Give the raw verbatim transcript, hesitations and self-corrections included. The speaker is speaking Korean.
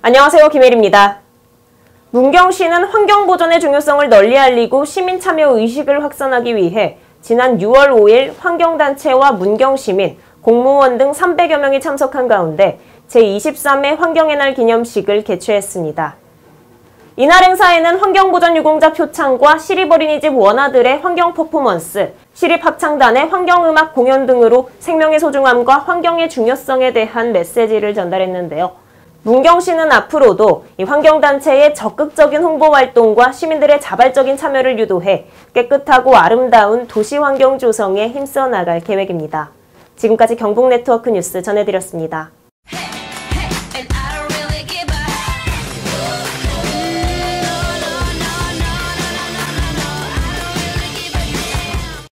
안녕하세요, 김혜리입니다. 문경시는 환경보존의 중요성을 널리 알리고 시민 참여 의식을 확산하기 위해 지난 유월 오일 환경단체와 문경시민, 공무원 등 삼백여 명이 참석한 가운데 제이십삼 회 환경의 날 기념식을 개최했습니다. 이날 행사에는 환경보전 유공자 표창과 시립어린이집 원아들의 환경 퍼포먼스, 시립합창단의 환경음악 공연 등으로 생명의 소중함과 환경의 중요성에 대한 메시지를 전달했는데요. 문경시는 앞으로도 이 환경단체의 적극적인 홍보 활동과 시민들의 자발적인 참여를 유도해 깨끗하고 아름다운 도시 환경 조성에 힘써 나갈 계획입니다. 지금까지 경북네트워크 뉴스 전해드렸습니다.